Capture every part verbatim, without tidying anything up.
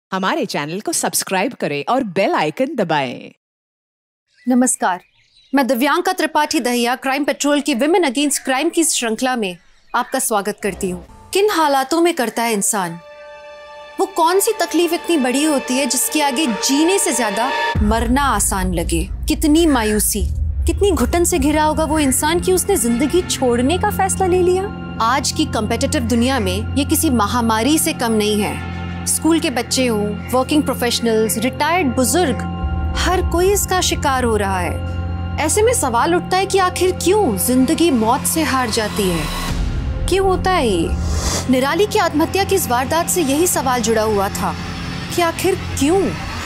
हमारे चैनल को सब्सक्राइब करें और बेल आइकन दबाएं। नमस्कार, मैं दिव्यांका त्रिपाठी दहिया क्राइम पेट्रोल की विमेन अगेंस्ट क्राइम की श्रृंखला में आपका स्वागत करती हूँ। किन हालातों में करता है इंसान? वो कौन सी तकलीफ इतनी बड़ी होती है जिसके आगे जीने से ज्यादा मरना आसान लगे? कितनी मायूसी, कितनी घुटन से घिरा होगा वो इंसान कि उसने जिंदगी छोड़ने का फैसला ले लिया। आज की कॉम्पिटिटिव दुनिया में ये किसी महामारी से कम नहीं है। स्कूल के बच्चे हों, वर्किंग प्रोफेशनल्स, रिटायर्ड बुजुर्ग, हर कोई इसका शिकार हो रहा है। ऐसे में सवाल उठता है कि आखिर क्यों जिंदगी मौत से हार जाती है? क्यों होता है ये? निराली की आत्महत्या की इस वारदात से यही सवाल जुड़ा हुआ था कि आखिर क्यों।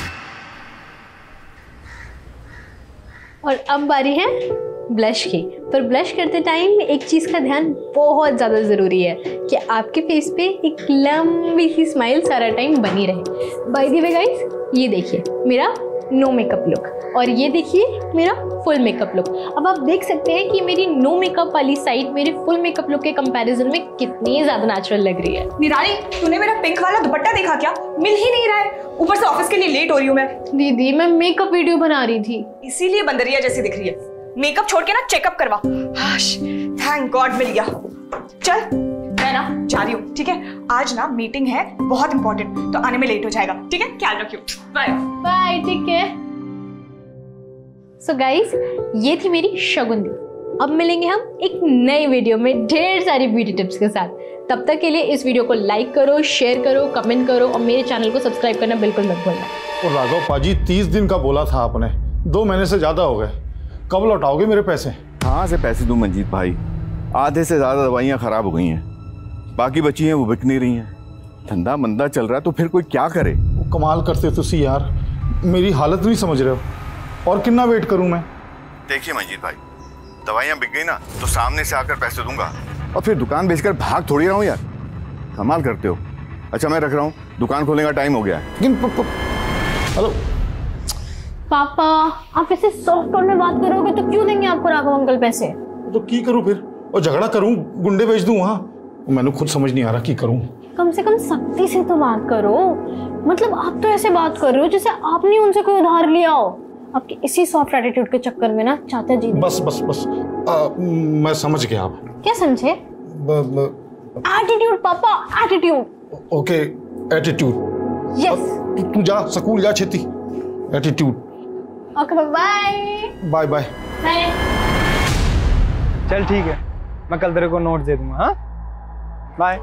और अब बारी है ब्लश की। पर ब्लश करते टाइम एक चीज़ का ध्यान बहुत ज़्यादा ज़रूरी है कि आपके फेस पे एक लंबी सी स्माइल सारा टाइम बनी रहे। बाय द वे गाइस, ये देखिए मेरा नो मेकअप लुक और ये देखिए मेरा फुल मेकअप लुक। अब आप देख सकते हैं कि मेरी नो मेकअप वाली साइड मेरे फुल मेकअप लुक के कंपैरिजन में कितनी ज़्यादा नेचुरल लग रही है। निराली, तूने मेरा पिंक वाला दुपट्टा देखा क्या? मिल ही नहीं रहा है। ऊपर से ऑफिस के लिए लेट हो रही हूँ मैं। दीदी, मैं मेकअप वीडियो बना रही थी, इसीलिए बंदरिया जैसी दिख रही है। मेकअप छोड़ के ना चेकअप करवा। थैंक गॉड मिल गया। चल मैं ना जा रही हूँ, ठीक है? आज ना मीटिंग है बहुत इंपॉर्टेंट, तो आने में लेट हो जाएगा, ठीक है? ख्याल रखियो। Bye bye. ठीक है। सो गाइस, ये थी मेरी शगुन दी। अब मिलेंगे हम एक नई वीडियो में ढेर सारी ब्यूटी टिप्स के साथ। तब तक के लिए इस वीडियो को लाइक करो, शेयर करो, कमेंट करो और मेरे चैनल को सब्सक्राइब करना बिल्कुल मत भूलना। और राघव पाजी, तीस दिन का बोला था आपने, दो महीने से ज्यादा हो गए। कब लौटाओगे मेरे पैसे? कहाँ से पैसे दूं मंजीत भाई? आधे से ज्यादा दवाइयाँ खराब हो गई हैं, बाकी बची हैं वो बिक नहीं रही हैं। धंधा मंदा चल रहा है तो फिर कोई क्या करे? वो कमाल करते तुसी यार, मेरी हालत नहीं समझ रहे हो। और कितना वेट करूं मैं? देखिए मंजीत भाई, दवाइयाँ बिक गई ना तो सामने से आकर पैसे दूंगा और फिर दुकान बेचकर भाग थोड़ी रहा हूँ यार। कमाल करते हो। अच्छा मैं रख रहा हूँ, दुकान खोलने का टाइम हो गया है। लेकिन हेलो पापा, आप ऐसे सॉफ्ट टोन में बात करोगे तो क्यों देंगे आपको राघव अंकल पैसे? तो की करूं फिर? और झगड़ा करूं, गुंडे बेच दूं? वहां मैंने खुद समझ नहीं आ रहा की करूं। कम से कम सख्ती से तो बात करो। मतलब आप तो ऐसे बात कर रहे हो जैसे आपने उनसे कोई उधार लिया हो। आपके इसी सॉफ्ट एटीट्यूड के चक्कर में ना चाचा जी। बस बस बस आ, मैं समझ गया। आप क्या समझे? एटीट्यूड पापा, एटीट्यूड। Okay, attitude. यस। तू जा स्कूल जा, छेती। Attitude. Okay bye bye bye bye. चल ठीक है, मैं कल तेरे को नोट दे दूंगा। हाँ बाय।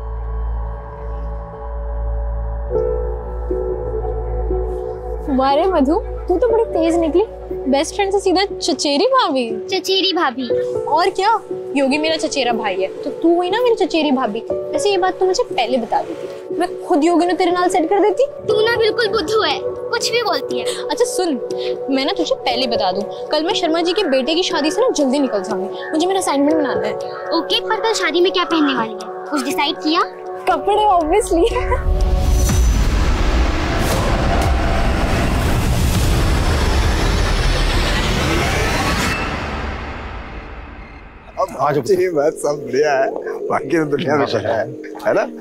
वारे मधु, तू तो बड़ी तेज निकली। बेस्ट फ्रेंड से सीधा चचेरी भाभी। चचेरी भाभी और क्या, योगी मेरा चचेरा भाई है तो तू हुई ना मेरी चचेरी भाभी। वैसे ये बात तू मुझे पहले बता देती, मैं खुद योगी ने तेरे नाल सेट कर देती। तू ना बिल्कुल बुद्धू है, कुछ भी बोलती है। अच्छा सुन, मैं ना तुझे पहले बता दूं, कल मैं शर्मा जी के बेटे की शादी से ना जल्दी निकल जाऊंगी, मुझे मेरा असाइनमेंट बनाना है। ओके, पर कल शादी में क्या पहनने वाली है? कुछ डिसाइड किया? कपड़े ऑब्वियसली। आज ये बात सब बढ़िया है, बाकी तो दुनिया में है, है ना?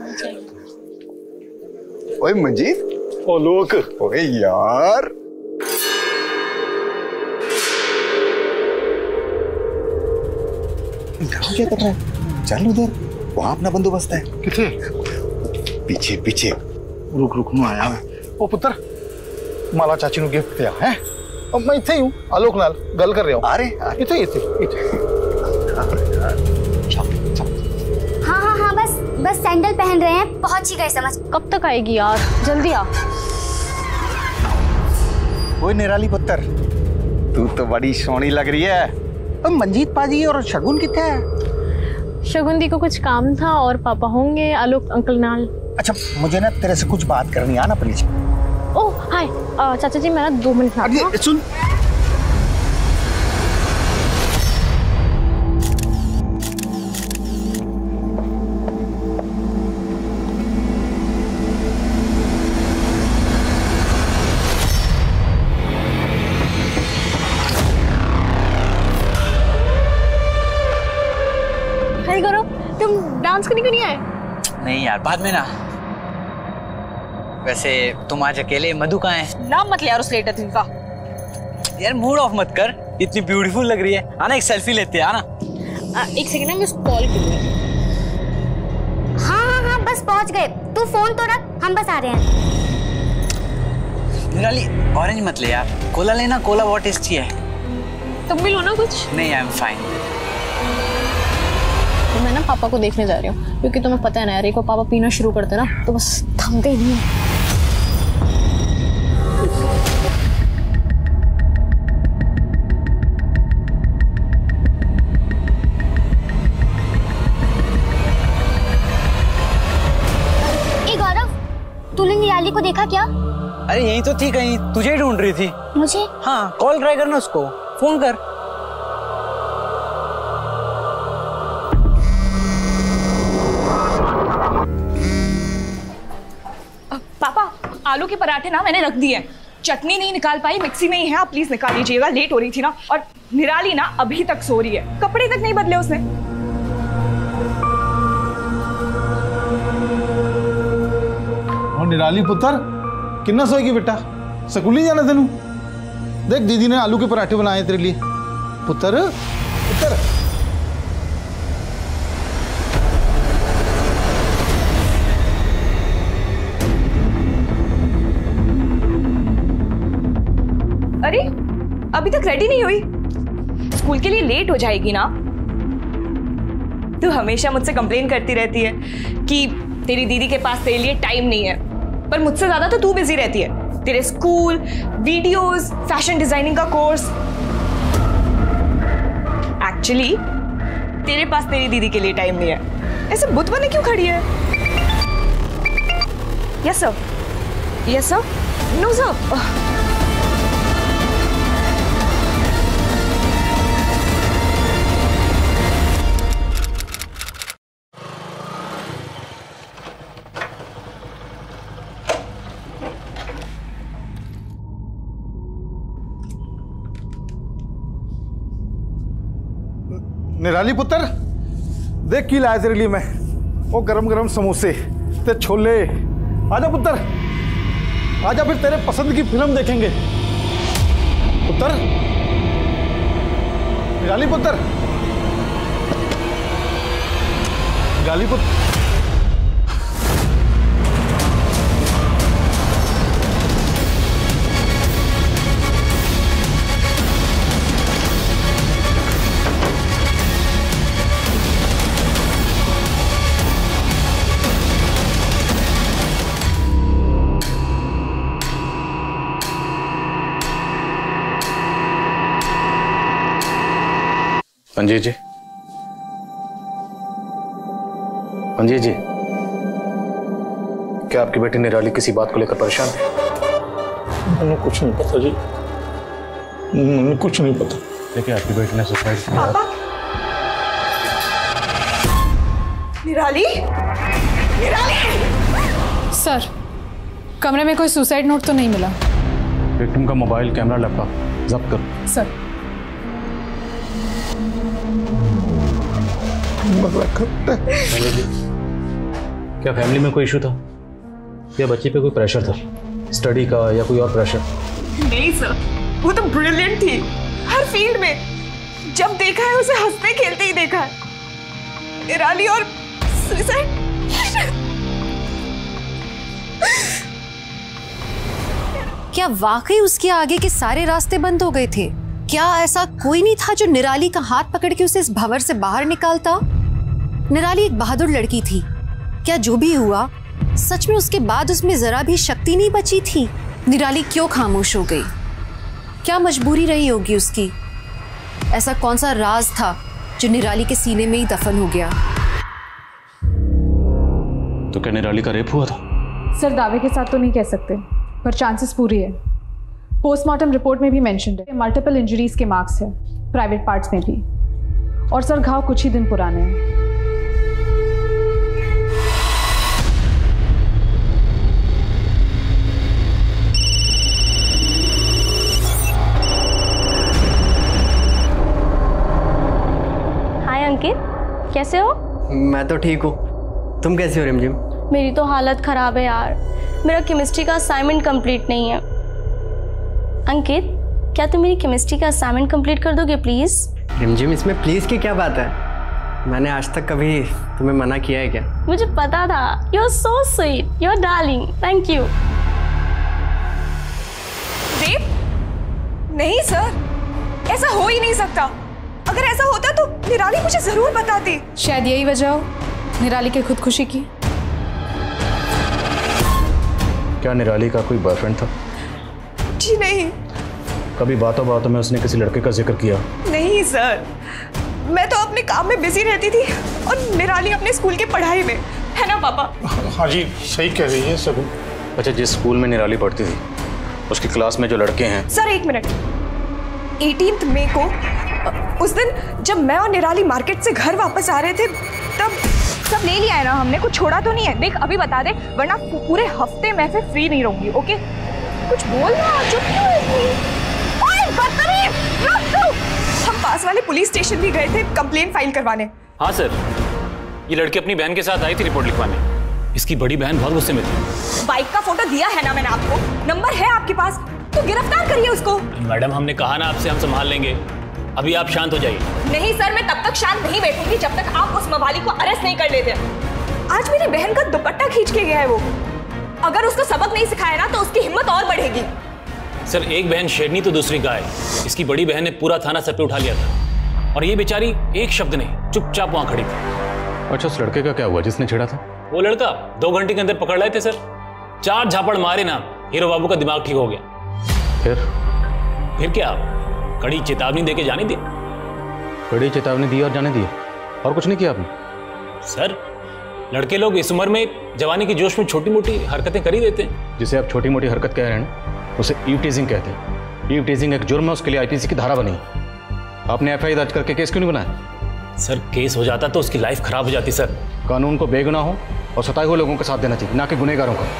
ओए मंजीत, ओ लोक, ओए यार, क्या कर रहा है? चल उधर, वहां अपना बंदोबस्त है। किथे? पीछे पीछे। रुक रुक नु आया मैं। ओ पुत्र, माला चाची नु गिफ्ट दिया है। अब मैं इथे ही हूं, आलोक नाल गल कर रहा हूं। अरे इथे इथे इथे। हाँ हाँ हाँ, बस बस सैंडल पहन रहे हैं, पहुंच ही गए समझ। कब तक आएगी यार, जल्दी आ। ओए निराली पुत्र, तू तो बड़ी सोहनी लग रही है। अब मंजीत पाजी और शगुन किथे है? शगुन दी को कुछ काम था और पापा होंगे आलोक अंकल नाल। अच्छा मुझे ना तेरे से कुछ बात करनी है ना प्लीज। ओह हाय चाचा जी, मैं ना दो मिनट में। सुन, करो, तुम डांस करने क्यों नहीं आए? नहीं यार, बाद में ना। वैसे तुम आज अकेले, मधु कहाँ है? नाम मत ले यार उस लेटर का। यार मूड ऑफ मत कर, इतनी ब्यूटीफुल लग रही है। आना एक सेल्फी लेते हैं, आना। आ, एक सेकंड ना, मैं उसको कॉल करूंगा। हाँ हाँ हाँ बस पहुंच गए। तू फोन तो रख, हम बस आ रहे हैं। निराली ऑरेंज मत ले यार, कोला लेना, कोला बहुत टेस्टी है। तुम भी लो ना कुछ। नहीं, आई एम फाइन। तो मैं ना पापा को देखने जा रही हूँ, क्योंकि तुम्हें पता है ना यार, एक बार पापा पीना शुरू करते ना तो बस थमते ही नहीं है। ए गौरव, तूने निराली को देखा क्या? अरे यही तो थी, कहीं तुझे ही ढूंढ रही थी। मुझे? हाँ, कॉल ट्राई करना उसको, फोन कर। पापा, आलू के पराठे ना मैंने रख दिए, चटनी नहीं निकाल पाई, मिक्सी में ही है, आप प्लीज निकाल लीजिएगा, लेट हो रही थी ना। और निराली ना अभी तक सो रही है, कपड़े तक नहीं बदले उसने। और निराली पुत्र कितना सोएगी बेटा, स्कूल नहीं जाना तेनू? देख दीदी ने आलू के पराठे बनाए तेरे लिए। पुत्र पुत्र अरे अभी तक रेडी नहीं हुई, स्कूल के लिए लेट हो जाएगी ना। तू हमेशा मुझसे कंप्लेन करती रहती है कि तेरी दीदी के पास तेरे लिए टाइम नहीं है, पर मुझसे ज्यादा तो तू बिजी रहती है। तेरे स्कूल, वीडियोस, फैशन डिजाइनिंग का कोर्स। एक्चुअली तेरे पास तेरी दीदी के लिए टाइम नहीं है। ऐसे बुत बने क्यों खड़ी है? Yes sir, yes sir, no sir. Nirali पुत्र देख की लाया तेरे लिए मैं, वो गरम गरम समोसे ते छोले। आजा पुत्र, आजा, फिर तेरे पसंद की फिल्म देखेंगे। पुत्र, निराली पुत्र, निराली पुत्र। पंजी जी, पंजी जी, क्या आपकी बेटी निराली किसी बात को लेकर परेशान है? मैंने कुछ नहीं पता जी, मैंने कुछ नहीं पता। देखिए आपकी बेटी ने सुसाइड किया। पापा, निराली, निराली। सर, कमरे में कोई सुसाइड नोट तो नहीं मिला। विक्टिम का मोबाइल, कैमरा, लैपटॉप जब्त करो। सर। क्या फैमिली में कोई इशू था या बच्ची पे कोई प्रेशर था, स्टडी का या कोई और प्रेशर? नहीं सर, वो तो ब्रिलियंट थी हर फील्ड में। जब देखा है उसे हंसते खेलते ही देखा है। निराली और सुसाइड। क्या वाकई उसके आगे के सारे रास्ते बंद हो गए थे? क्या ऐसा कोई नहीं था जो निराली का हाथ पकड़ के उसे इस भंवर से बाहर निकालता? निराली एक बहादुर लड़की थी। क्या जो भी हुआ सच में उसके बाद उसमें जरा भी शक्ति नहीं बची थी? निराली क्यों खामोश हो गई? क्या मजबूरी रही होगी उसकी? ऐसा कौन सा राज था जो निराली के सीने में ही दफन हो गया? तो क्या निराली का रेप हुआ था? सर, दावे के साथ तो नहीं कह सकते, पर चांसेस पूरी है। पोस्टमार्टम रिपोर्ट में भी मेंशन्ड है, मल्टीपल इंजरीज के मार्क्स है, प्राइवेट पार्ट्स में भी। और सर, घाव कुछ ही दिन पुराने हैं। हाय अंकित, कैसे हो? मैं तो ठीक हूँ, तुम कैसे हो रिमझिम? मेरी तो हालत ख़राब है यार, मेरा केमिस्ट्री का असाइनमेंट कंप्लीट नहीं है। अंकित, क्या तुम मेरी केमिस्ट्री का असाइनमेंट कंप्लीट कर दोगे प्लीज़? रिमझिम, इसमें प्लीज़ की क्या बात है? मैंने आज तक कभी तुम्हें मना किया है क्या? मुझे पता था। You are so sweet, you are darling, thank you. Dev, नहीं सर, ऐसा हो ही नहीं सकता। अगर ऐसा होता तो निराली मुझे जरूर बताती। शायद यही वजह हो निराली की खुदकुशी की। क्या निराली का कोई बॉयफ्रेंड था? जी नहीं। कभी बातों बातों में उसने किसी लड़के का जिक्र किया? नहीं सर, मैं तो अपने काम में बिजी रहती थी और निराली अपने स्कूल की पढ़ाई में, है ना पापा? हाँ जी, सही कह रही है सब। अच्छा, जिस स्कूल में निराली पढ़ती थी उसकी क्लास में जो लड़के हैं। सर एक मिनट, अठारह मई को उस दिन जब मैं और निराली मार्केट से घर वापस आ रहे थे तब सब ले लिया है ना हमने, कुछ छोड़ा तो नहीं है? देख अभी बता दे, वरना पूरे हफ्ते मैं फिर फ्री नहीं रहूंगी। ओके, कुछ बोल ना, चुप क्यों है इतनी? ओए बदतमीज, रुक तू। हम पास वाले पुलिस स्टेशन भी गए थे कंप्लेंट फाइल करवाने। हाँ सर, ये लड़की अपनी बहन के साथ आई थी रिपोर्ट लिखवाने। इसकी बड़ी बहन बहुत गुस्से में थी। बाइक का फोटो दिया है ना मैंने आपको, नंबर है आपके पास, तो गिरफ्तार करिए उसको। मैडम, हमने कहा ना आपसे, हम संभाल लेंगे। अभी आप शांत हो जाइए। नहीं सर, मैं तब तक शांत नहीं बैठूंगी जब तक आप उस मवाली को अरेस्ट नहीं कर लेते। आज मेरी बहन का दुपट्टा खींच के गया है वो। अगर उसको सबक नहीं सिखाया ना तो उसकी हिम्मत और बढ़ेगी। सर, एक बहन शेरनी तो दूसरी गाय। इसकी बड़ी बहन ने पूरा थाना सर पे उठा लिया था और ये बेचारी एक शब्द नहीं, चुपचाप वहां खड़ी थी। अच्छा, उस लड़के का क्या हुआ जिसने छेड़ा था? वो लड़का दो घंटे के अंदर पकड़ लाए थे सर। चार झापड़ मारे ना, हीरो बाबू का दिमाग ठीक हो गया। फिर फिर क्या, कड़ी चेतावनी देके जाने दी। कड़ी चेतावनी दी और जाने दी, और कुछ नहीं किया आपने? सर, लड़के लोग इस उम्र में जवानी के जोश में छोटी मोटी हरकतें कर ही देते हैं। जिसे आप छोटी मोटी हरकत कह रहे हैं ना, उसे ईव टीजिंग कहते हैं। ईव टीजिंग एक जुर्म है, उसके लिए आईपीसी की धारा बनी। आपने एफ आई आर दर्ज करके केस क्यों नहीं बनाया? सर, केस हो जाता तो उसकी लाइफ खराब हो जाती। सर, कानून को बेगुनाह हो और सताए हुए लोगों का साथ देना चाहिए, ना कि गुनहगारों का।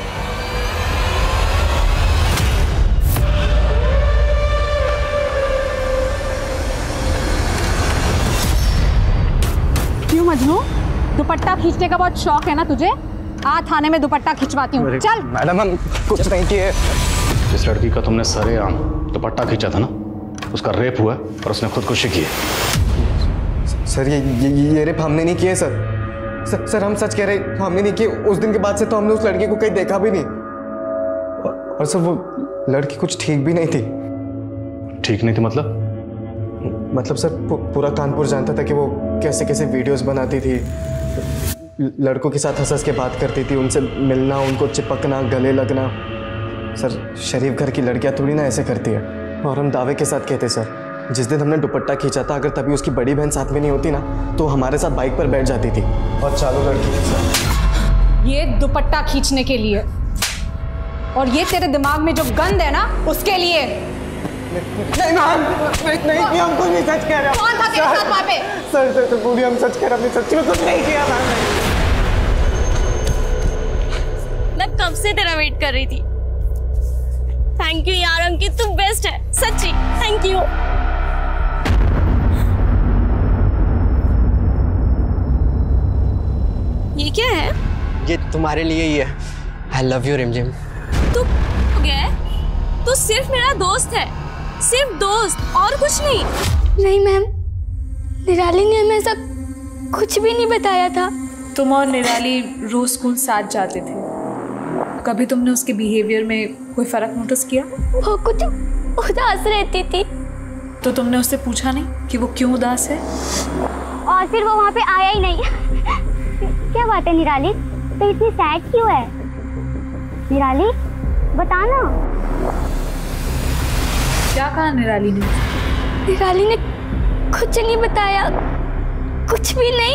क्यों मजनू, दुपट्टा खींचने का बहुत शौक है ना तुझे? आ थाने में दुपट्टा खिंचवाती हूँ, चल। मैडम, हम कुछ नहीं किए। जिस लड़की का तुमने सरेआम दुपट्टा खींचा था ना, उसका रेप हुआ और उसने खुदकुशी की है। सर, ये ये, ये रेप हमने नहीं किए सर। सर, सर हम सच कह रहे हैं, हमने नहीं किए। उस दिन के बाद से तो हमने उस लड़की को कहीं देखा भी नहीं। और सर, वो लड़की कुछ ठीक भी नहीं थी। ठीक नहीं थी मतलब? मतलब सर, पूरा कानपुर जानता था कि वो कैसे कैसे वीडियोस बनाती थी, लड़कों के साथ हंस हंस के बात करती थी, उनसे मिलना, उनको चिपकना, गले लगना। सर, शरीफ घर की लड़कियां थोड़ी ना ऐसे करती है। और हम दावे के साथ कहते सर, जिस दिन हमने दुपट्टा खींचा था, अगर तभी उसकी बड़ी बहन साथ में नहीं होती ना, तो हमारे साथ बाइक पर बैठ जाती थी और चालू लड़की के साथ। ये दुपट्टा खींचने के लिए, और ये तेरे दिमाग में जो गंद है ना, उसके लिए। नहीं मैम, नहीं नहीं, हम कुछ नहीं सच कह रहे। कौन था तेरे साथ वहाँ पे? सर सर सर पूरी हम सच कह रहे, हमने सच्ची में कुछ नहीं किया मैम। मैं कब से तेरा वेट कर रही थी। थैंक यू यार अंकित, तू बेस्ट है सच्ची, थैंक यू। ये क्या है? ये तुम्हारे लिए ही है। आई लव यू रिमझिम। तू गया? तू सिर्फ मेरा दोस्त है, सिर्फ दोस्त, और कुछ नहीं। नहीं मैम, निराली ने हमें ऐसा कुछ भी नहीं बताया था। तुम और निराली रोज स्कूल साथ जाते थे, कभी तुमने उसके बिहेवियर में कोई फर्क नोटिस किया? वो कुछ उदास रहती थी। तो तुमने उससे पूछा नहीं कि वो क्यों उदास है? और फिर वो वहाँ पे आया ही नहीं। क्या बात है निराली, तो इतनी सैड क्यों है? निराली बताना। क्या कहा निराली ने? निराली ने कुछ नहीं बताया, कुछ भी नहीं।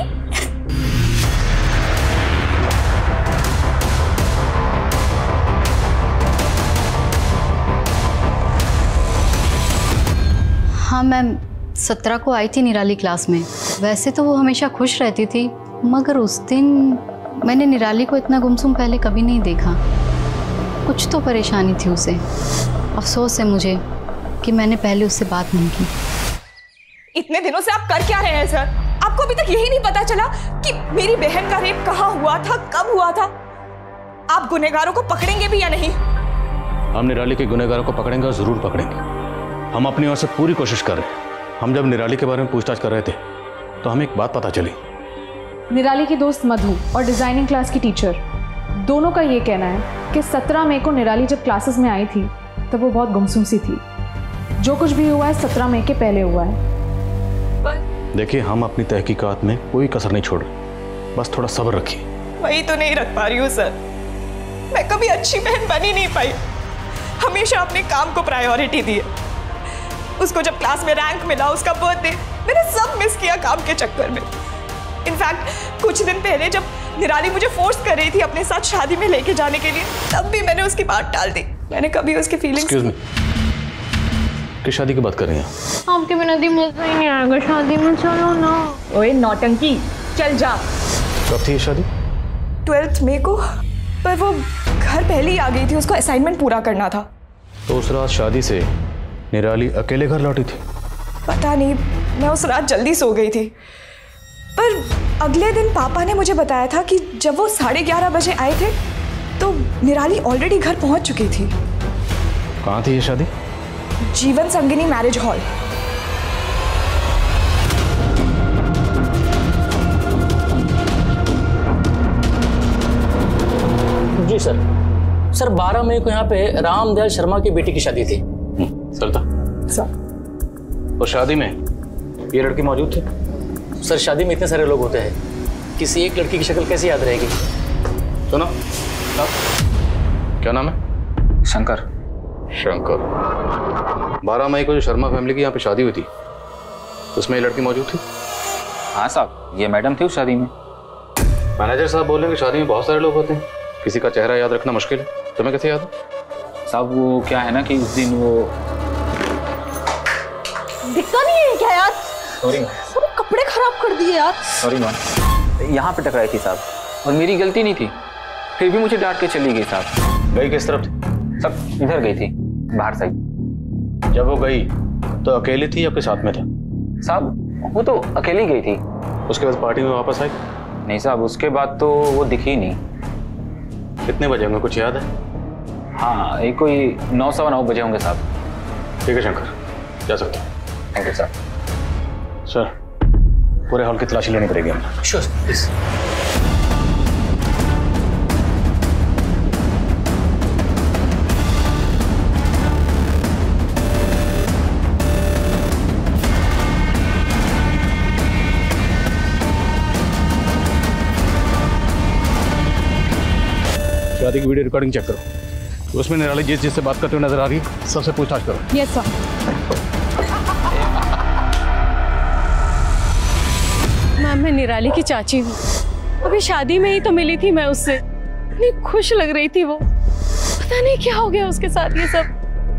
हाँ मैम, सत्रह को आई थी निराली क्लास में। वैसे तो वो हमेशा खुश रहती थी, मगर उस दिन मैंने निराली को इतना गुमसुम पहले कभी नहीं देखा। कुछ तो परेशानी थी उसे। अफसोस है मुझे कि मैंने पहले उससे बात नहीं की। इतने दिनों से आप कर क्या रहे हैं सर? आपको अभी तक यही नहीं पता चला कि मेरी बहन का रेप कहाँ हुआ था, कब हुआ था? आप गुनहगारों को पकड़ेंगे भी या नहीं? हम निराली के गुनहगारों को पकड़ेंगे और जरूर पकड़ेंगे। हम अपनी ओर से पूरी कोशिश कर रहे हैं। हम जब निराली के बारे में पूछताछ कर रहे थे तो हमें एक बात पता चली। निराली की दोस्त मधु और डिजाइनिंग क्लास की टीचर दोनों का ये कहना है कि सत्रह मई को निराली जब क्लासेस में आई थी तब वो बहुत गुमसुम सी थी। जो कुछ भी हुआ है सत्रह मई के पहले हुआ है। देखिए, हम अपनी तहकीकात में कोई कसर नहीं छोड़ रहे, बस थोड़ा सब्र रखिए। वही तो नहीं रख पा रही हूँ सर। मैं कभी अच्छी बहन बन ही नहीं पाई, हमेशा अपने काम को प्रायोरिटी दी है। उसको जब क्लास में रैंक मिला, उसका बर्थडे, मैंने सब मिस किया काम के चक्कर में। इनफैक्ट कुछ दिन पहले जब निराली मुझे फोर्स कर रही थी अपने साथ शादी में लेके जाने के लिए, तब भी मैंने उसकी बात टाल दी। मैंने कभी उसकी फीलिंग्स एक्सक्यूज मी, किस शादी की बात कर रही हैं? आपके बिना दी मजा ही नहीं आएगा शादी में, चलो ना। ओए नौटंकी, चल जा। कब थी ये शादी? ट्वेल्थ मई को, पर वो घर पहले ही आ गई थी, उसको असाइनमेंट पूरा करना था। तो उस रात शादी से निराली अकेले घर लौटी थी? पता नहीं, मैं उस रात जल्दी सो गई थी। पर अगले दिन पापा ने मुझे बताया था कि जब वो साढ़े ग्यारह बजे आए थे तो निराली ऑलरेडी घर पहुंच चुकी थी। कहाँ थी ये शादी? Jeevan Sangini marriage hall. जी सर। सर बारह मई को यहाँ पे रामदयाल शर्मा की बेटी की शादी थी। चलता सर। और शादी में ये लड़की मौजूद थी? सर शादी में इतने सारे लोग होते हैं, किसी एक लड़की की शक्ल कैसे याद रहेगी? सुनो, क्या नाम है? शंकर। शंकर। बारह मई को जो शर्मा फैमिली की यहाँ पे शादी हुई थी उसमें ये लड़की मौजूद थी? हाँ साहब, ये मैडम थी उस शादी में। मैनेजर साहब बोल रहे हैं कि शादी में बहुत सारे लोग होते हैं, किसी का चेहरा याद रखना मुश्किल है। तुम्हें कैसे याद है? साहब वो क्या है ना कि उस दिन वो दिखता नहीं है क्या यार? सॉरी सब कपड़े खराब कर दिए यार। सॉरी मैम, यहाँ पे टकराई थी साहब और मेरी गलती नहीं थी, फिर भी मुझे डांट के चली गई साहब। गई किस तरफ थी? सब इधर गई थी, बाहर साइड। जब वो गई तो अकेली थी या आपके साथ में था? साहब वो तो अकेली गई थी। उसके बाद पार्टी में वापस आई? नहीं साहब, उसके बाद तो वो दिखी नहीं। कितने बजे होंगे, कुछ याद है? हाँ, एक कोई नौ सवा नौ बजे होंगे साहब। ठीक है शंकर, जा सकते हैं। Thank you sir. सर पूरे हॉल की तलाशी लेनी पड़ेगी हमें। Sure please. शादी की वीडियो रिकॉर्डिंग चेक करो, उसमें निराली जिस जिससे बात करते हुए नजर आ रही है सबसे पूछताछ करो। Yes sir. मैम मैं निराली की चाची हूँ, अभी शादी में ही तो मिली थी मैं उससे, इतनी खुश लग रही थी वो, पता नहीं क्या हो गया उसके साथ ये सब।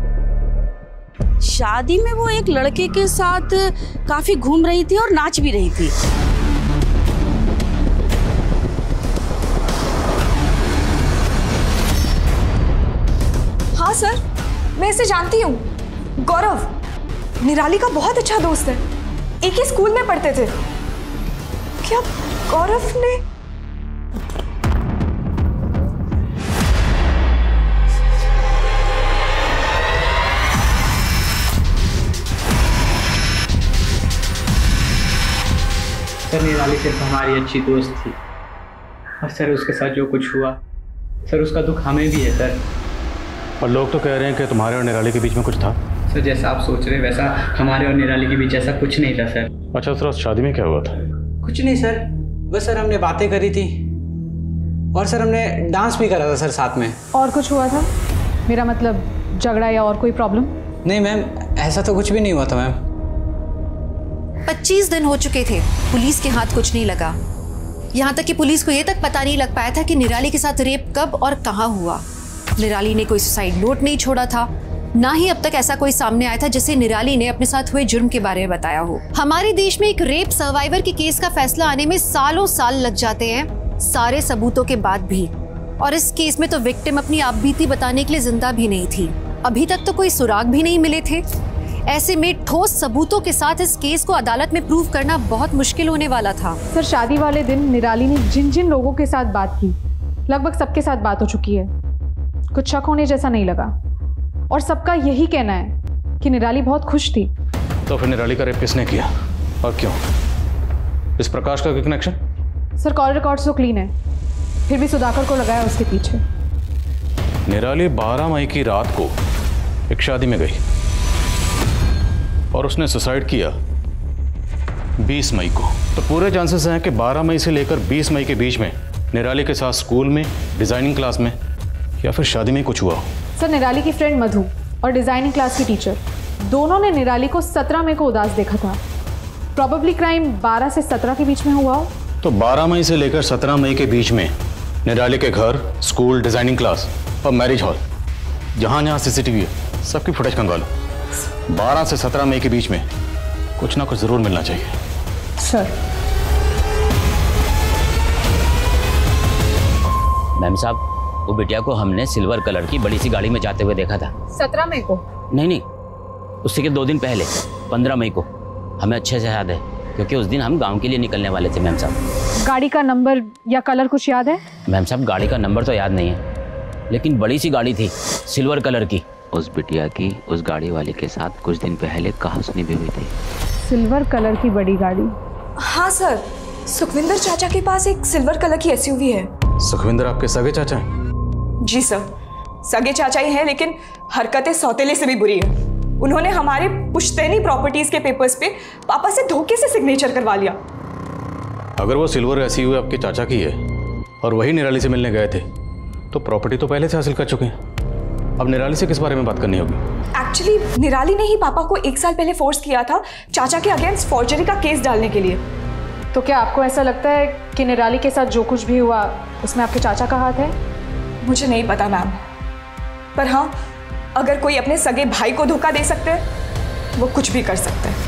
शादी में वो एक लड़के के साथ काफी घूम रही थी और नाच भी रही थी। हाँ सर, मैं इसे जानती हूँ। गौरव निराली का बहुत अच्छा दोस्त है, एक ही स्कूल में पढ़ते थे। क्या गौरव ने सर निराली सिर्फ हमारी अच्छी दोस्त थी और सर उसके साथ जो कुछ हुआ सर उसका दुख हमें भी है सर। और लोग तो कह रहे हैं कि तुम्हारे और निराली के बीच में कुछ था। सर जैसा आप सोच रहे वैसा हमारे और निराली के बीच ऐसा कुछ नहीं था सर। अच्छा उस रात शादी में क्या हुआ था? कुछ नहीं सर, बस सर हमने बातें करी थी और सर हमने डांस भी करा था सर साथ में। और कुछ हुआ था? मेरा मतलब झगड़ा या और कोई प्रॉब्लम? नहीं मैम, ऐसा तो कुछ भी नहीं हुआ था मैम। पच्चीस दिन हो चुके थे, पुलिस के हाथ कुछ नहीं लगा। यहाँ तक कि पुलिस को ये तक पता नहीं लग पाया था कि निराली के साथ रेप कब और कहाँ हुआ। निराली ने कोई सुसाइड नोट नहीं छोड़ा था, ना ही अब तक ऐसा कोई सामने आया था जिसे निराली ने अपने साथ हुए जुर्म के बारे में बताया हो। हमारे देश में एक रेप सर्वाइवर के केस का फैसला आने में सालों साल लग जाते हैं, सारे सबूतों के बाद भी। और इस केस में तो विक्टिम अपनी आपबीती बताने के लिए जिंदा भी नहीं थी। अभी तक तो कोई सुराग भी नहीं मिले थे। ऐसे में ठोस सबूतों के साथ इस केस को अदालत में प्रूव करना बहुत मुश्किल होने वाला था। सर शादी वाले दिन निराली ने जिन जिन लोगों के साथ बात की लगभग सबके साथ बात हो चुकी है, कुछ शक होने जैसा नहीं लगा, और सबका यही कहना है कि निराली बहुत खुश थी। तो फिर निराली का रेप किसने किया और क्यों? इस प्रकाश का कनेक्शन? सर कॉल रिकॉर्ड्स तो क्लीन है, फिर भी सुधाकर को लगाया उसके पीछे। निराली बारह मई की रात को एक शादी में गई और उसने सुसाइड किया बीस मई को। तो पूरे चांसेस हैं कि बारह मई से लेकर बीस मई के बीच में निराली के साथ स्कूल में, डिजाइनिंग क्लास में या फिर शादी में कुछ हुआ हो। सर निराली की फ्रेंड मधु और डिजाइनिंग क्लास की टीचर दोनों ने निराली को सत्रह मई को उदास देखा था। प्रॉबेबली क्राइम बारह से सत्रह के बीच में हुआ हो। तो बारह मई से लेकर सत्रह मई के बीच में निराली के घर, स्कूल, डिजाइनिंग क्लास और मैरिज हॉल, जहां जहां सीसीटीवी है, सबकी फुटेज खंगवा लो। बारह से सत्रह मई के बीच में कुछ ना कुछ जरूर मिलना चाहिए। सर मैम साहब, वो बिटिया को हमने सिल्वर कलर की बड़ी सी गाड़ी में जाते हुए देखा था। सत्रह मई को? नहीं नहीं, उससे के दो दिन पहले पंद्रह मई को। हमें अच्छे से याद है क्योंकि उस दिन हम गांव के लिए निकलने वाले थे। मैम साहब, गाड़ी का नंबर या कलर कुछ याद है? मैम साहब, गाड़ी का नंबर तो याद नहीं है, लेकिन बड़ी सी गाड़ी थी सिल्वर कलर की। उस बिटिया की उस गाड़ी वाले के साथ कुछ दिन पहले कहासुनी भी हुई थी। सिल्वर कलर की बड़ी गाड़ी? हाँ सर, सुखविंदर चाचा के पास एक सिल्वर कलर की एसयूवी है। सुखविंदर आपके सगे चाचा हैं? जी सर, सगे चाचा ही हैं, लेकिन हरकतें सौतेले से भी बुरी है। उन्होंने हमारे पुश्तैनी प्रॉपर्टीज के पेपर्स पे पापा से धोखे से सिग्नेचर करवा लिया। अगर वो सिल्वर एसयूवी आपके चाचा की है और वही निराली से मिलने गए थे, तो प्रॉपर्टी तो पहले से हासिल कर चुके हैं। अब निराली से किस बारे में बात करनी होगी? एक्चुअली निराली ने ही पापा को एक साल पहले फोर्स किया था चाचा के अगेंस्ट फॉर्जरी का केस डालने के लिए। तो क्या आपको ऐसा लगता है कि निराली के साथ जो कुछ भी हुआ उसमें आपके चाचा का हाथ है? मुझे नहीं पता मैम, पर हाँ, अगर कोई अपने सगे भाई को धोखा दे सकते हैं, वो कुछ भी कर सकते हैं।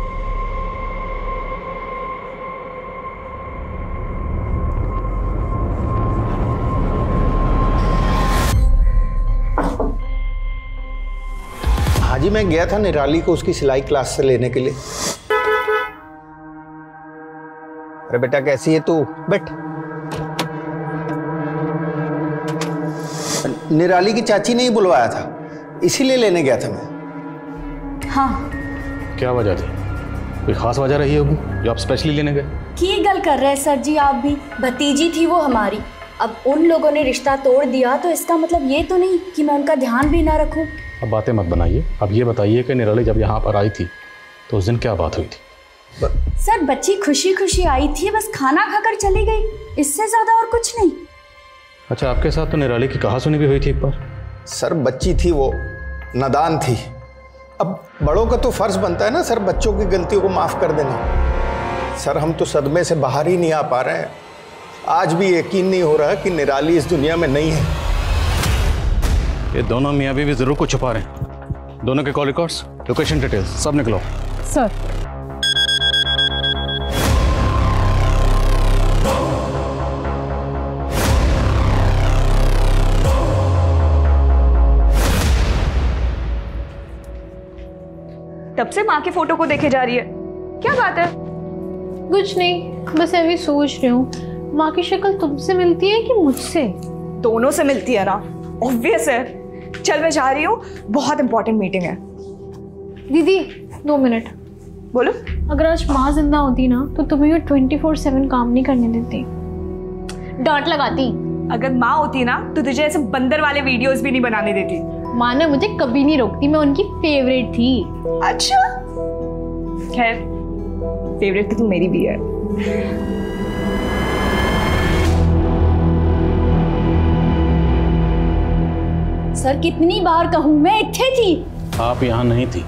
हाजी, मैं गया था निराली को उसकी सिलाई क्लास से लेने के लिए। अरे बेटा, कैसी है तू? बैठ। निराली की चाची ने ही बुलवाया था, इसीलिए लेने गया था मैं। हाँ। क्या वजह थी? कोई खास वजह रही होगी जो आप स्पेशली लेने गए? की गल कर रहे हैं सर जी आप भी। भतीजी थी वो हमारी। अब उन लोगों ने रिश्ता तोड़ दिया तो इसका मतलब ये तो नहीं कि मैं उनका ध्यान भी ना रखूं। अब बातें मत बनाइए, अब ये बताइए कि निराली जब यहाँ पर आई थी तो उस दिन क्या बात हुई थी? सर बच्ची खुशी खुशी आई थी, बस खाना खाकर चली गई, इससे ज्यादा और कुछ नहीं। अच्छा, आपके साथ तो निराली की कहासुनी भी हुई थी एक बार? सर बच्ची थी वो, नादान थी। अब बड़ों का तो फर्ज बनता है ना सर बच्चों की गलतियों को माफ कर देना। सर हम तो सदमे से बाहर ही नहीं आ पा रहे हैं। आज भी यकीन नहीं हो रहा कि निराली इस दुनिया में नहीं है। ये दोनों मियाँ बीवी जरूर कुछ छुपा रहे हैं। दोनों के कॉल रिकॉर्ड्स, लोकेशन डिटेल्स सब निकलो। सर तब से माँ के फोटो को देखे जा रही है, क्या बात है? कुछ नहीं, बस अभी सोच रही हूँ माँ की शक्ल तुमसे मिलती है कि मुझसे? दोनों से मिलती है ना, ऑब्वियस है। चल मैं जा रही हूँ, बहुत इंपॉर्टेंट मीटिंग है। दीदी दो मिनट। बोलो। अगर आज माँ जिंदा होती ना तो तुम्हें ये ट्वेंटी फोर सेवन काम नहीं करने देती, डांट लगाती। अगर माँ होती ना तो तुझे ऐसे बंदर वाले वीडियोस भी नहीं बनाने देती। माँ ने मुझे कभी नहीं रोकती, मैं उनकी फेवरेट थी। अच्छा, खैर फेवरेट तो तू मेरी भी है। सर कितनी बार कहूं, मैं इत्थे थी। आप यहाँ नहीं थी,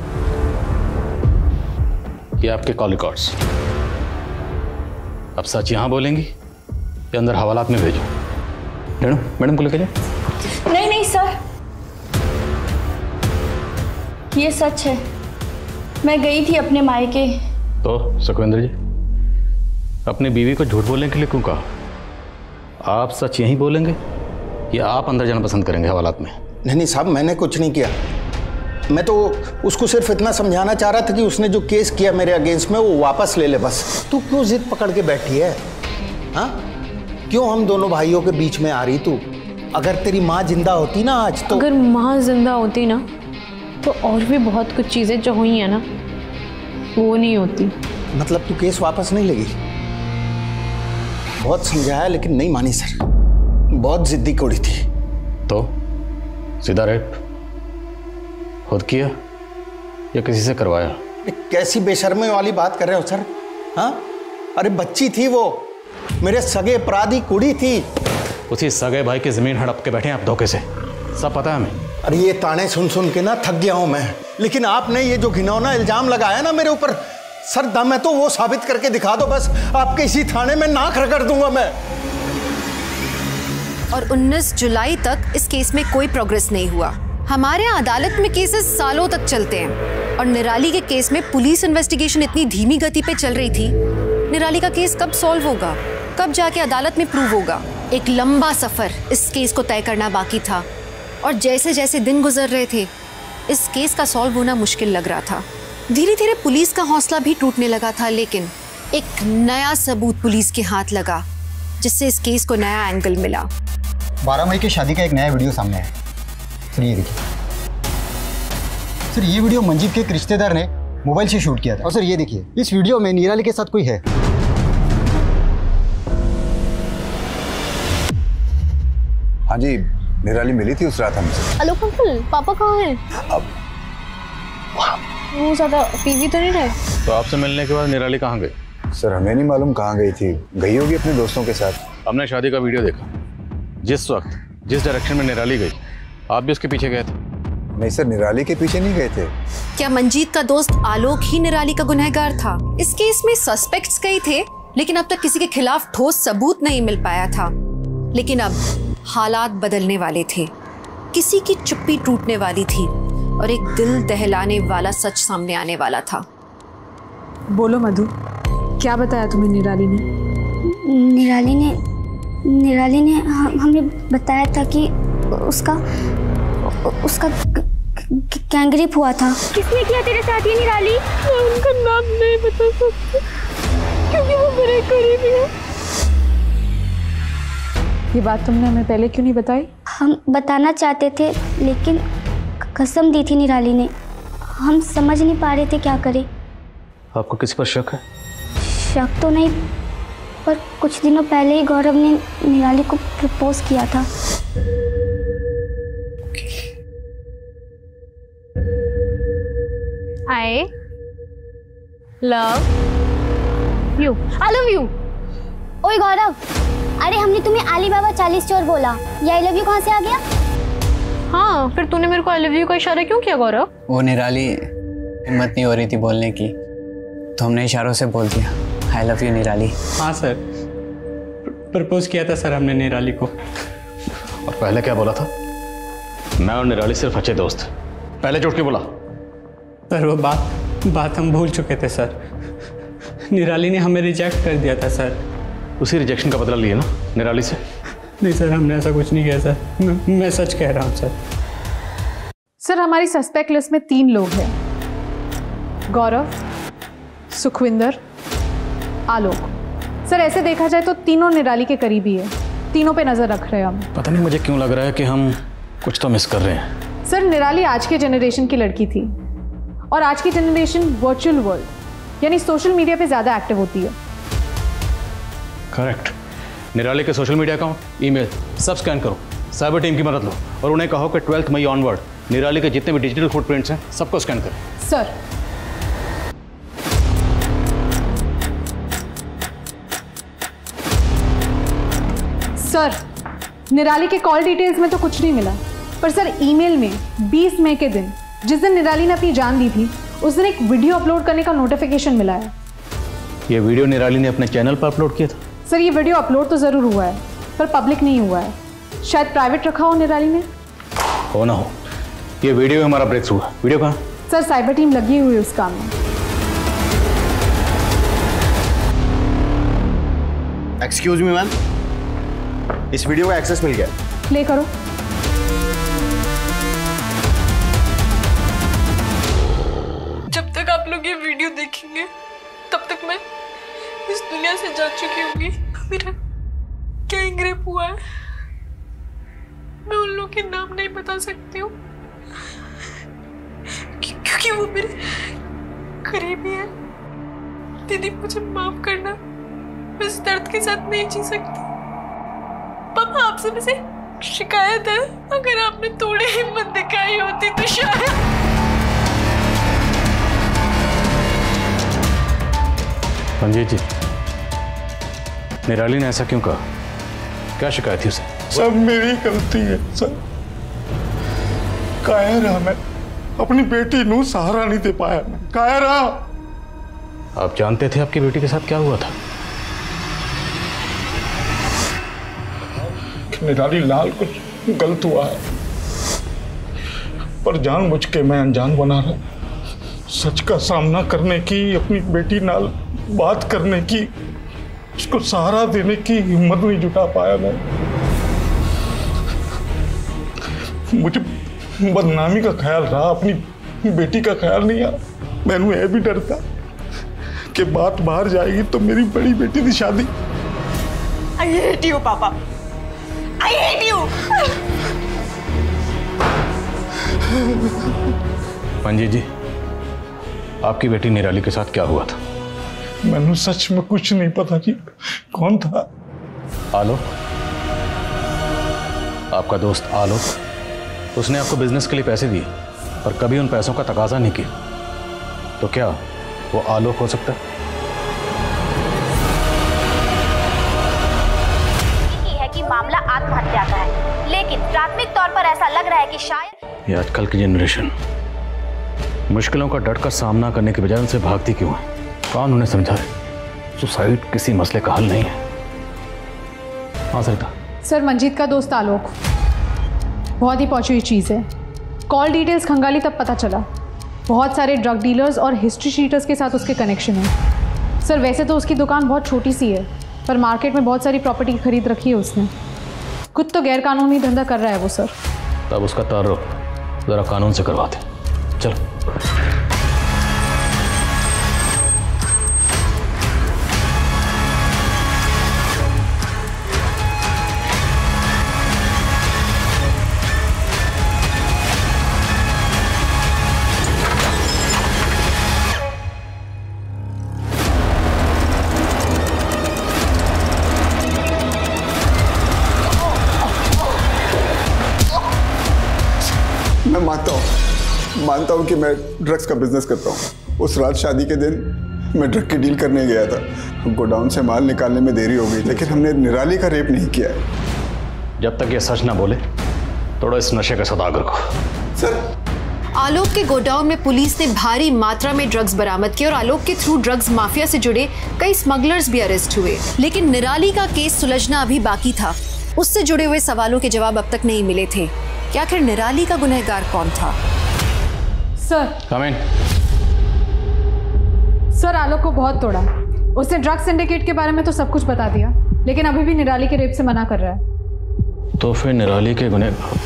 ये आपके कॉल रिकॉर्ड्स। अब सच यहाँ बोलेंगी या अंदर हवालात में भेजो? मैडम मैडम को लेके जाओ। नहीं नहीं सर, ये सच है, मैं गई थी अपने मायके। तो सुखविंदर जी, अपनी बीवी को झूठ बोलने के लिए क्यों कहा? आप सच यहीं बोलेंगे या आप अंदर जाना पसंद करेंगे हवालात में? नहीं नहीं साहब, मैंने कुछ नहीं किया। मैं तो उसको सिर्फ इतना समझाना चाह रहा था कि उसने जो केस किया मेरे अगेंस्ट में वो वापस ले ले बस। तू क्यों जिद पकड़ के बैठी है? हाँ, क्यों हम दोनों भाइयों के बीच में आ रही तू? अगर तेरी माँ जिंदा होती ना आज तो। अगर माँ जिंदा होती ना तो और भी बहुत कुछ चीजें जो हुई है ना वो नहीं होती। मतलब तू केस वापस नहीं लेगी? बहुत समझाया लेकिन नहीं मानी सर, बहुत जिद्दी कुड़ी थी। तो सीधा रेप खुद किया या किसी से करवाया? कैसी बेशर्मी वाली बात कर रहे हो सर? हाँ, अरे बच्ची थी वो, मेरे सगे अपराधी कुड़ी थी। उसी सगे भाई की जमीन हड़प के बैठे हैं आप धोखे से, सब पता है हमें। अरे ये ताने सुन सुन के ना थक गया हूं मैं, लेकिन आपने ये जो घिनौना इल्जाम लगाया ना मेरे ऊपर, सर दम है तो वो साबित करके दिखा दो बस, आपके इसी थाने में नाक रगड़ दूंगा मैं। और उन्नीस जुलाई तक इस केस में कोई प्रोग्रेस नहीं हुआ। हमारे यहाँ अदालत में केसेस सालों तक चलते हैं और निराली के केस में पुलिस इन्वेस्टिगेशन इतनी धीमी गति पे चल रही थी। निराली का केस कब सॉल्व होगा, कब जाके अदालत में प्रूव होगा? एक लंबा सफर इस केस को तय करना बाकी था और जैसे जैसे दिन गुजर रहे थे इस केस का सॉल्व होना मुश्किल लग रहा था। धीरे धीरे पुलिस का हौसला भी टूटने लगा था, लेकिन एक नया सबूत पुलिस के हाथ लगा जिससे इस केस को नया एंगल मिला। बारह मई की शादी का एक नया वीडियो सामने आया सर, ये देखिए सर, ये वीडियो मंजीत के एक रिश्तेदार ने मोबाइल से शूट किया था। और सर ये देखिए, इस वीडियो में निराली के साथ कोई है। हाँ जी, निराली मिली थी उस रात हमसे। आलोक अंकल, पापा कहाँ हैं? अब वो ज्यादा पीवी तो नहीं रहे? तो आपसे मिलने के बाद निराली कहाँ गई? सर हमें नहीं मालूम कहाँ गई थी, गई होगी अपने दोस्तों के साथ। हमने शादी का वीडियो देखा, जिस वक्त जिस डायरेक्शन में निराली गई आप भी उसके पीछे गए थे। नहीं सर, निराली के पीछे नहीं गए थे। क्या मंजीत का दोस्त आलोक ही निराली का गुनहगार था? इस केस में सस्पेक्ट्स कई थे लेकिन अब तक किसी के खिलाफ ठोस सबूत नहीं मिल पाया था। लेकिन अब हालात बदलने वाले थे, किसी की चुप्पी टूटने वाली थी और एक दिल दहलाने वाला सच सामने आने वाला था। बोलो मधु, क्या बताया तुम्हें निराली ने? निराली ने निराली ने हमें बताया था कि उसका उसका गैंगरेप हुआ था। किसने किया तेरे साथ ये निराली? मैं उनका नाम नहीं बता सकती क्योंकि वो मेरे करीबी है। ये बात तुमने हमें पहले क्यों नहीं बताई? हम बताना चाहते थे लेकिन कसम दी थी निराली ने, हम समझ नहीं पा रहे थे क्या करें। आपको किसी पर शक है? शक तो नहीं, पर कुछ दिनों पहले ही गौरव ने निराली को प्रपोज किया था। I love you. I love you. ओए गौरव, अरे हमने तुम्हें अली बाबा चालीस चोर बोला, ये आई लव यू कहाँ से आ गया? हाँ, फिर तूने मेरे को आई लव यू का इशारा क्यों किया गौरव? वो निराली हिम्मत नहीं हो रही थी बोलने की, तो हमने इशारों से बोल दिया आई लव यू निराली। हाँ सर, प्रपोज किया था सर हमने निराली को। और पहले क्या बोला था? मैं और निराली सिर्फ अच्छे दोस्त। पहले झूठ क्यों बोला? सर वो बात बात हम भूल चुके थे सर, निराली ने हमें रिजेक्ट कर दिया था सर। उसी रिजेक्शन का बदला लिया ना निराली से? नहीं सर, हमने ऐसा कुछ नहीं किया सर, मैं, मैं सच कह रहा हूँ सर। सर हमारी सस्पेक्ट लिस्ट में तीन लोग हैं, गौरव, सुखविंदर, आलोक। सर ऐसे देखा जाए तो तीनों निराली के करीबी है, तीनों पे नजर रख रहे हैं हम। पता नहीं मुझे क्यों लग रहा है कि हम कुछ तो मिस कर रहे हैं। सर निराली आज के जनरेशन की लड़की थी और आज की जनरेशन वर्चुअल वर्ल्ड यानी सोशल मीडिया पे ज्यादा एक्टिव होती है। करेक्ट। निराली के सोशल मीडिया अकाउंट, ईमेल सब स्कैन करो, साइबर टीम की मदद लो और उन्हें कहो कि ट्वेल्थ मई ऑनवर्ड निराली के जितने भी डिजिटल फुटप्रिंट्स हैं सबको स्कैन करो। सर सर निराली के कॉल डिटेल्स में तो कुछ नहीं मिला, पर सर ईमेल में बीस मई के दिन, जिस दिन निराली ने अपनी जान दी थी, उस दिन एक वीडियो अपलोड करने का नोटिफिकेशन मिला है। ये वीडियो निराली ने अपने चैनल पर अपलोड किया था? सर ये वीडियो अपलोड तो जरूर हुआ है पर पब्लिक नहीं हुआ है, शायद प्राइवेट रखा हो निराली ने। हो ना हो, ये वीडियो हमारा ब्रेक थ्रू है। वीडियो कहाँ? सर साइबर टीम लगी हुई है उस काम में। एक्सक्यूज मी मैम, इस वीडियो का एक्सेस मिल गया। प्ले करो। जब तक आप लोग ये वीडियो देखेंगे तब तक मैं इस दुनिया से जा चुकी होंगी। मेरा गैंग रेप हुआ है। मैं उन लोगों के नाम नहीं बता सकती हूँ क्योंकि वो मेरे करीबी है। दीदी मुझे माफ करना, मैं इस दर्द के साथ नहीं जी सकती। पापा आपसे मुझे शिकायत है, अगर आपने थोड़ी हिम्मत दिखाई होती तो शायद। मंजीत जी, निराली ने ऐसा क्यों कहा? क्या शिकायत थी उसे? सब मेरी गलती है सर। कायर रहा मैं, अपनी बेटी नू सहारा नहीं दे पाया मैं। कायर रहा। आप जानते थे आपकी बेटी के साथ क्या हुआ था? निराली लाल कुछ गलत हुआ है, पर जानबूझ के मैं अनजान बना रहा। सच का सामना करने की, अपनी बेटी नाल बात करने की, उसको सहारा देने की हिम्मत नहीं जुटा पाया मैं। मुझे बदनामी का ख्याल रहा, अपनी बेटी का ख्याल नहीं आया। मैनू यह भी डर था कि बात बाहर जाएगी तो मेरी बड़ी बेटी की शादी। I hate you, पापा। I hate you। मंजीत जी, आपकी बेटी निराली के साथ क्या हुआ था? मैनू सच में कुछ नहीं पता जी। कौन था? आलोक, आपका दोस्त आलोक। उसने आपको बिजनेस के लिए पैसे दिए और कभी उन पैसों का तकाजा नहीं किया, तो क्या वो आलोक हो सकता है? है कि मामला आत्महत्या का है, लेकिन प्राथमिक तौर पर ऐसा लग रहा है कि शायद ये आजकल की जनरेशन मुश्किलों का डट कर सामना करने के बजाय उनसे भागती क्यों है? कौन उन्हें समझा है? सुसाइड किसी मसले का हल नहीं है। हाँ सरिता। सर, मंजीत का दोस्त आलोक बहुत ही पहुंची हुई चीज़ है। कॉल डिटेल्स खंगाली तब पता चला। बहुत सारे ड्रग डीलर्स और हिस्ट्री शीटर्स के साथ उसके कनेक्शन है। सर, वैसे तो उसकी दुकान बहुत छोटी सी है, पर मार्केट में बहुत सारी प्रॉपर्टी खरीद रखी है उसने। खुद तो गैर कानूनी धंधा कर रहा है वो सर। तब उसका ताल्लुक जरा कानून से करवाते। चलो। मैं मानता हूँ मानता हूँ कि मैं ड्रग्स का बिजनेस करता हूँ। उस रात शादी के दिन मैं ड्रग की डील करने गया था। गोडाउन से माल निकालने में देरी हो गई, लेकिन हमने निराली का रेप नहीं किया है। जब तक ये सच ना बोले थोड़ा इस नशे का सौदागर को। सर, आलोक के गोडाउन में पुलिस ने भारी मात्रा में ड्रग्स बरामद किए और आलोक के थ्रू ड्रग्स माफिया से जुड़े कई स्मगलर्स भी अरेस्ट हुए। लेकिन निराली का केस सुलझना अभी बाकी था। उससे जुड़े हुए सवालों के जवाब अब तक नहीं मिले थे कि आखिर निराली का गुनहगार कौन था। सर, कम इन। सर, आलोक को बहुत तोड़ा। उसने ड्रग सिंडिकेट के बारे में तो सब कुछ बता दिया, लेकिन अभी भी निराली के रेप से मना कर रहा है। तो फिर निराली के गुनहगार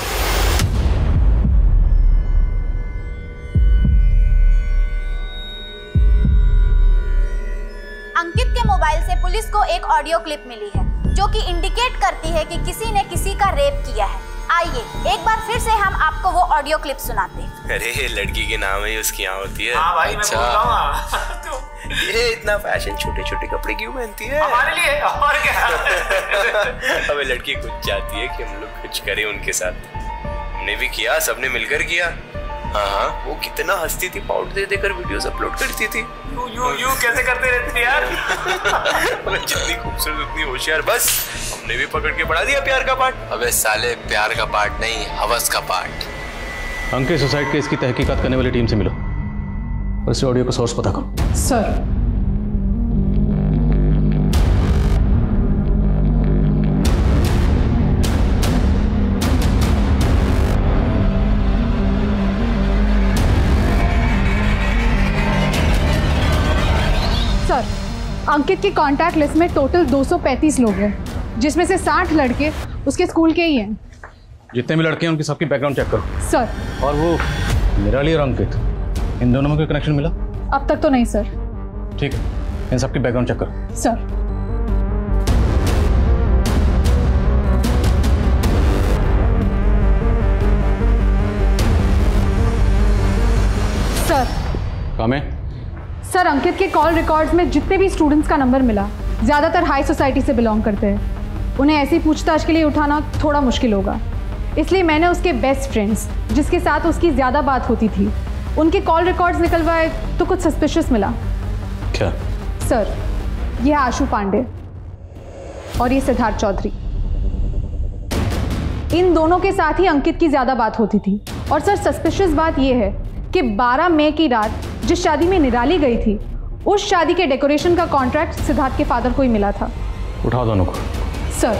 अंकित के मोबाइल से पुलिस को एक ऑडियो क्लिप मिली है जो कि इंडिकेट करती है कि किसी ने किसी का रेप किया है। आइए एक बार फिर से हम आपको वो ऑडियो क्लिप सुनाते हैं। अरे लड़की के नाम ही उसकी यहाँ होती है। हाँ भाई, अच्छा। मैं बोल रहा हूँ। ये इतना फैशन छोटे छोटे कपड़े क्यों पहनती है? हमारे लिए और क्या। हमें लड़की कुछ चाहती है कि हम लोग कुछ करें उनके साथ। हमने भी किया, सबने मिलकर किया। हाँ हाँ, वो कितना हंसती थी, पाउडर दे देकर वीडियोस अपलोड करती थी। यू यू यू कैसे करते रहते यार। जितनी खूबसूरत उतनी होशियार। बस हमने भी पकड़ के पढ़ा दिया प्यार का पाठ। अबे साले, प्यार का पाठ नहीं, हवस का पाठ। अंकित सुसाइड केस की तहकीकात करने वाली टीम से मिलो, उस ऑडियो का सोर्स पता करो। सर, सर, अंकित की कांटेक्ट लिस्ट में टोटल दो सौ पैंतीस लोग हैं, जिसमें से साठ लड़के उसके स्कूल के ही हैं। जितने भी लड़के हैं उनकी सबकी बैकग्राउंड चेक करो। सर। और वो निराली और अंकित, इन दोनों में कोई कनेक्शन मिला? अब तक तो नहीं सर। ठीक है, इन सबकी बैकग्राउंड चेक करो। सर। कामे? सर, अंकित के कॉल रिकॉर्ड्स में जितने भी स्टूडेंट्स का नंबर मिला ज़्यादातर हाई सोसाइटी से बिलोंग करते हैं। उन्हें ऐसी पूछताछ के लिए उठाना थोड़ा मुश्किल होगा, इसलिए मैंने उसके बेस्ट फ्रेंड्स जिसके साथ उसकी ज़्यादा बात होती थी उनके कॉल रिकॉर्ड्स निकलवाए तो कुछ सस्पिशियस मिला। क्या? सर, ये है आशु पांडे और ये सिद्धार्थ चौधरी। इन दोनों के साथ ही अंकित की ज़्यादा बात होती थी। और सर, सस्पिशियस बात यह है कि बारह मई की रात जिस शादी में निराली गई थी उस शादी के डेकोरेशन का कॉन्ट्रैक्ट सिद्धार्थ के फादर को ही मिला था। उठाओ दोनों को। सर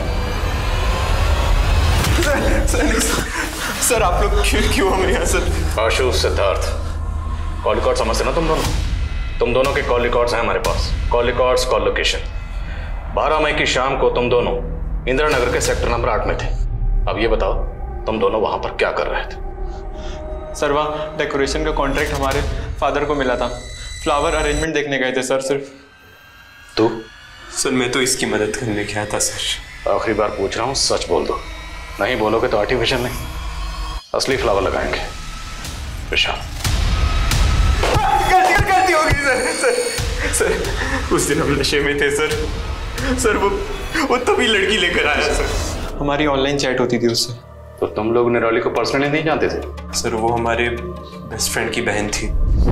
सर, सर, सर आप लोग क्यों क्यों हमें यहाँ sir? Ashu, Siddharth, call record समझते ना तुम दोनों? तुम दोनों के कॉल रिकॉर्ड्स हैं हमारे पास। Call records, call location. बारह मई की शाम को तुम दोनों इंदिरा नगर के सेक्टर नंबर आठ में थे। अब ये बताओ तुम दोनों वहां पर क्या कर रहे थे? सर, वहाँ डेकोरेशन का कॉन्ट्रैक्ट हमारे फादर को मिला था। फ्लावर अरेंजमेंट देखने गए थे सर। सिर्फ तू? सर, मैं तो इसकी मदद करने गया था सर। आखिरी बार पूछ रहा हूँ, सच बोल दो। नहीं बोलोगे तो आर्टिफिशियल नहीं, असली फ्लावर लगाएंगे। प्रशांत, गलती गलती हो गई सर। सर सर उस दिन हम नशे में थे सर। सर वो वो तभी लड़की लेकर आया सर। हमारी ऑनलाइन चैट होती थी उससे। तो तुम लोग निराली को पर्सनली नहीं जानते थे? सर, वो हमारे बेस्ट फ्रेंड की बहन थी।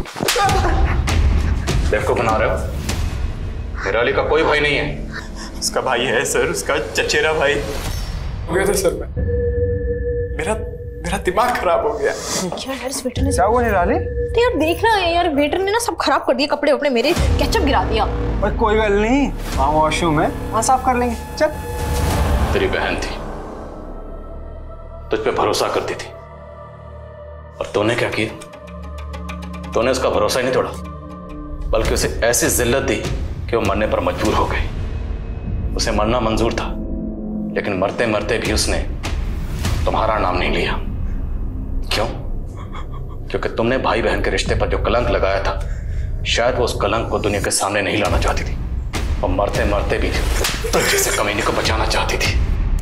देखो बना रहे हो, निराली का कोई भाई नहीं है। उसका भाई है सर, उसका चचेरा भाई। हो गया था सर, मैं मेरा मेरा दिमाग खराब हो गया। क्या यार, इस वेटर ने क्या हुआ निराली? तो यार देख रहा है यार, वेटर ने ना सब खराब कर दिया, कपड़े अपने मेरे केचप गिरा दिया। और कोई गल नहीं, वहाँ वॉशरूम है, वहाँ साफ कर लेंगे। चल। तेरी बहन थी, तुझ पे भरोसा करती थी, और तूने क्या किया? तूने उसका भरोसा ही नहीं तोड़ा, बल्कि उसे ऐसी जिल्लत दी कि वो मरने पर मजबूर हो गई। उसे मरना मंजूर था, लेकिन मरते मरते भी उसने तुम्हारा नाम नहीं लिया। क्यों? क्योंकि तुमने भाई बहन के रिश्ते पर जो कलंक लगाया था, शायद वो उस कलंक को दुनिया के सामने नहीं लाना चाहती थी, और मरते मरते भी तुझ जैसे कमीने को बचाना चाहती थी।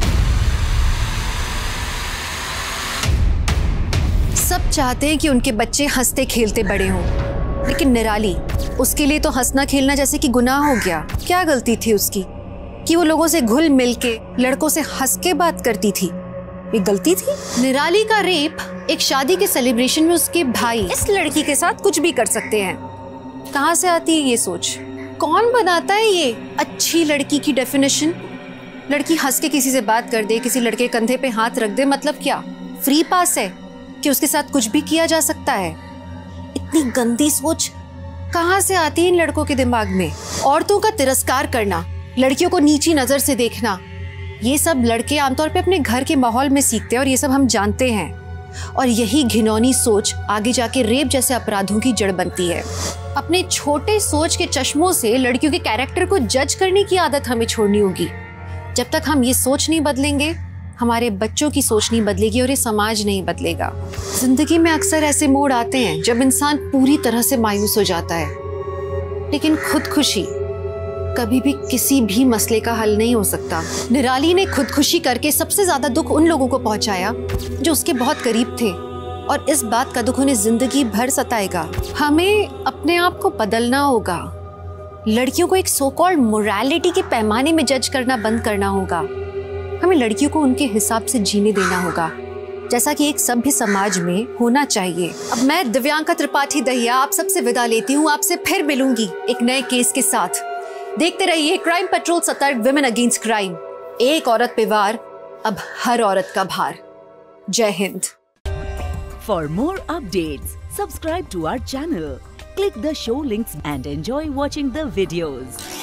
सब चाहते हैं कि उनके बच्चे हंसते खेलते बड़े हों, लेकिन निराली, उसके लिए तो हंसना खेलना जैसे कि गुनाह हो गया। क्या गलती थी उसकी कि वो लोगों से घुल मिल के लड़कों से हंस के बात करती थी? ये गलती थी? निराली का रेप एक शादी के सेलिब्रेशन में उसके भाई इस लड़की के साथ कुछ भी कर सकते हैं। कहाँ से आती है ये सोच? कौन बनाता है ये अच्छी लड़की की डेफिनेशन? लड़की हंस के किसी से बात कर दे, किसी लड़के कंधे पे हाथ रख दे, मतलब क्या फ्री पास है कि उसके साथ कुछ भी किया जा सकता है? इतनी गंदी सोच कहाँ से आती है इन लड़कों के दिमाग में? औरतों का तिरस्कार करना, लड़कियों को नीची नजर से देखना, ये सब लड़के आमतौर पे अपने घर के माहौल में सीखते हैं, और ये सब हम जानते हैं। और यही घिनौनी सोच आगे जाके रेप जैसे अपराधों की जड़ बनती है। अपने छोटे सोच के चश्मों से लड़कियों के कैरेक्टर को जज करने की आदत हमें छोड़नी होगी। जब तक हम ये सोच नहीं बदलेंगे, हमारे बच्चों की सोच नहीं बदलेगी और ये समाज नहीं बदलेगा। जिंदगी में अक्सर ऐसे मोड़ आते हैं जब इंसान पूरी तरह से मायूस हो जाता है, लेकिन खुदकुशी कभी भी किसी भी मसले का हल नहीं हो सकता। निराली ने खुदकुशी करके सबसे ज्यादा दुख उन लोगों को पहुंचाया जो उसके बहुत करीब थे, और इस बात का दुख उन्हें जिंदगी भर सताएगा। हमें अपने आप को बदलना होगा। लड़कियों को एक सो कॉल्ड मोरालिटी के पैमाने में जज करना बंद करना होगा। हमें लड़कियों को उनके हिसाब से जीने देना होगा, जैसा कि एक सभ्य समाज में होना चाहिए। अब मैं दिव्यांका त्रिपाठी दहिया आप सबसे विदा लेती हूँ। आपसे फिर मिलूंगी एक नए केस के साथ। देखते रहिए crime patrol Satark, women against crime. एक औरत पे वार, अब हर औरत का भार। जय Hind. For more updates, subscribe to our channel, click the show links and enjoy watching the videos.